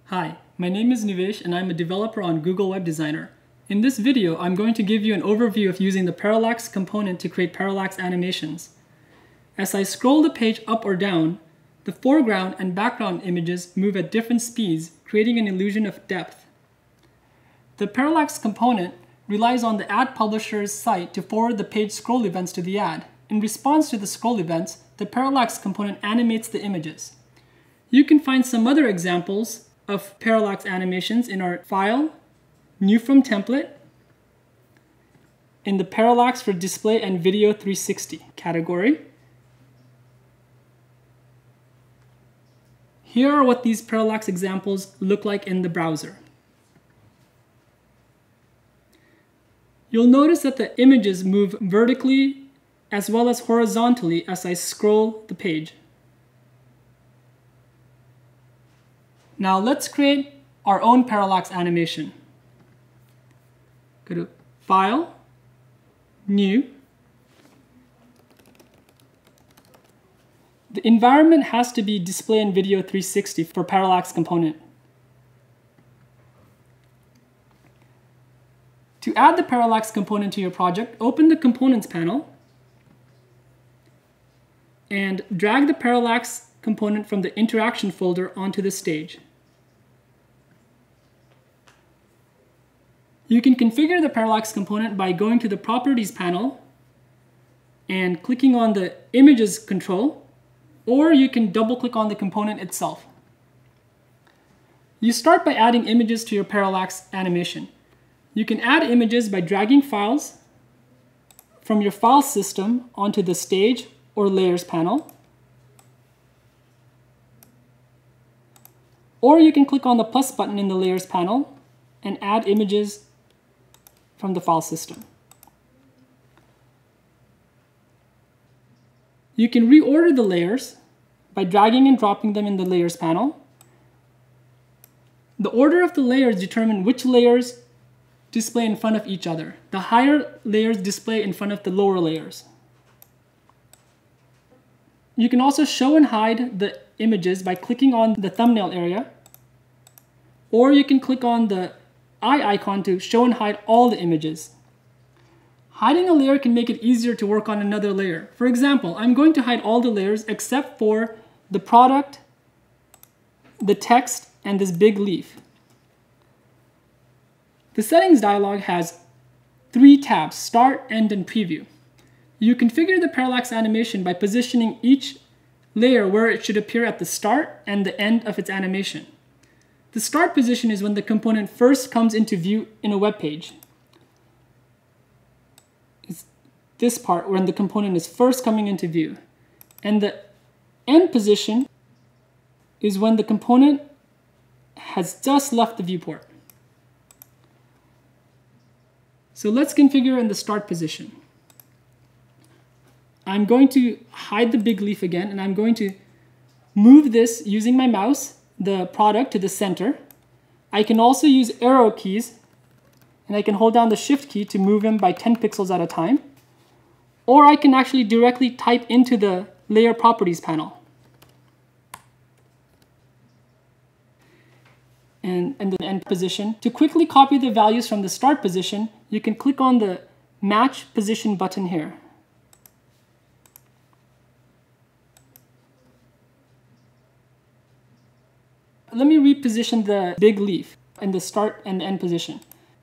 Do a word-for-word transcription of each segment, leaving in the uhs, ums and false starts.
Hi, my name is Nivesh and I'm a developer on Google Web Designer. In this video, I'm going to give you an overview of using the Parallax component to create parallax animations. As I scroll the page up or down, the foreground and background images move at different speeds, creating an illusion of depth. The Parallax component relies on the ad publisher's site to forward the page scroll events to the ad. In response to the scroll events, the Parallax component animates the images. You can find some other examples of parallax animations in our File, New from Template, in the Parallax for Display and Video three sixty category. Here are what these parallax examples look like in the browser. You'll notice that the images move vertically as well as horizontally as I scroll the page. Now let's create our own parallax animation. Go to File, New. The environment has to be Display and Video three sixty for Parallax component. To add the Parallax component to your project, open the Components panel and drag the Parallax component from the Interaction folder onto the stage. You can configure the Parallax component by going to the Properties panel and clicking on the Images control, or you can double-click on the component itself. You start by adding images to your parallax animation. You can add images by dragging files from your file system onto the Stage or Layers panel. Or you can click on the plus button in the Layers panel and add images from the file system. You can reorder the layers by dragging and dropping them in the Layers panel. The order of the layers determine which layers display in front of each other. The higher layers display in front of the lower layers. You can also show and hide the images by clicking on the thumbnail area, or you can click on the eye icon to show and hide all the images. Hiding a layer can make it easier to work on another layer. For example, I'm going to hide all the layers except for the product, the text, and this big leaf. The Settings dialog has three tabs: Start, End, and Preview. You configure the parallax animation by positioning each layer where it should appear at the start and the end of its animation. The start position is when the component first comes into view in a web page. It's this part when the component is first coming into view. And the end position is when the component has just left the viewport. So let's configure in the start position. I'm going to hide the big leaf again, and I'm going to move this using my mouse, the product, to the center. I can also use arrow keys, and I can hold down the shift key to move them by ten pixels at a time. Or I can actually directly type into the Layer Properties panel. And, and the end position. To quickly copy the values from the start position, you can click on the Match Position button here. Let me reposition the big leaf in the start and end position.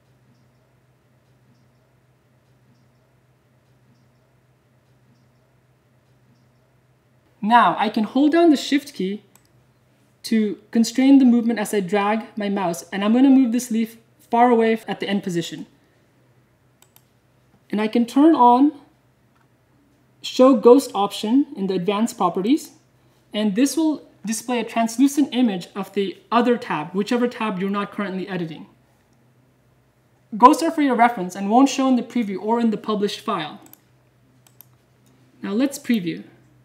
Now I can hold down the shift key to constrain the movement as I drag my mouse, and I'm going to move this leaf far away at the end position. And I can turn on Show Ghost option in the Advanced Properties, and this will display a translucent image of the other tab, whichever tab you're not currently editing. Ghosts are for your reference and won't show in the preview or in the published file. Now let's preview.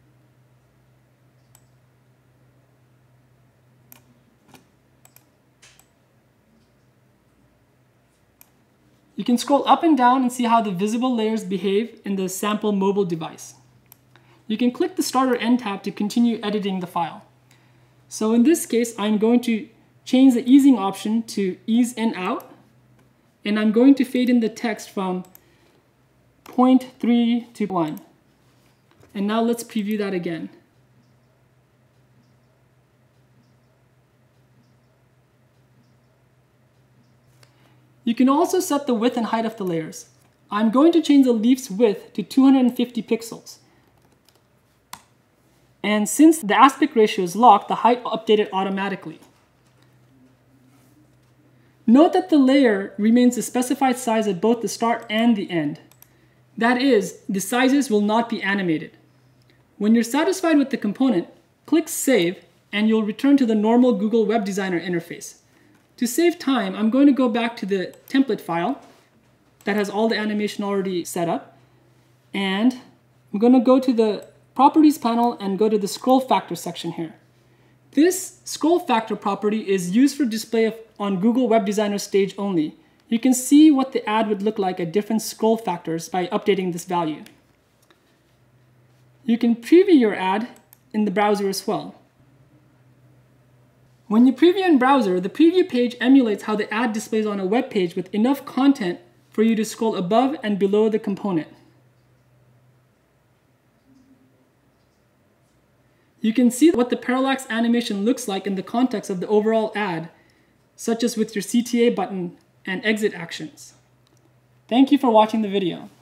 You can scroll up and down and see how the visible layers behave in the sample mobile device. You can click the Start or End tab to continue editing the file. So in this case, I'm going to change the easing option to ease in out, and I'm going to fade in the text from zero point three to one. And now let's preview that again. You can also set the width and height of the layers. I'm going to change the leaf's width to two hundred fifty pixels. And since the aspect ratio is locked, the height will update it automatically. Note that the layer remains the specified size at both the start and the end. That is, the sizes will not be animated. When you're satisfied with the component, click Save, and you'll return to the normal Google Web Designer interface. To save time, I'm going to go back to the template file that has all the animation already set up. And I'm going to go to the Properties panel and go to the Scroll Factor section here. This Scroll Factor property is used for display on Google Web Designer stage only. You can see what the ad would look like at different scroll factors by updating this value. You can preview your ad in the browser as well. When you preview in browser, the preview page emulates how the ad displays on a web page with enough content for you to scroll above and below the component. You can see what the parallax animation looks like in the context of the overall ad, such as with your C T A button and exit actions. Thank you for watching the video.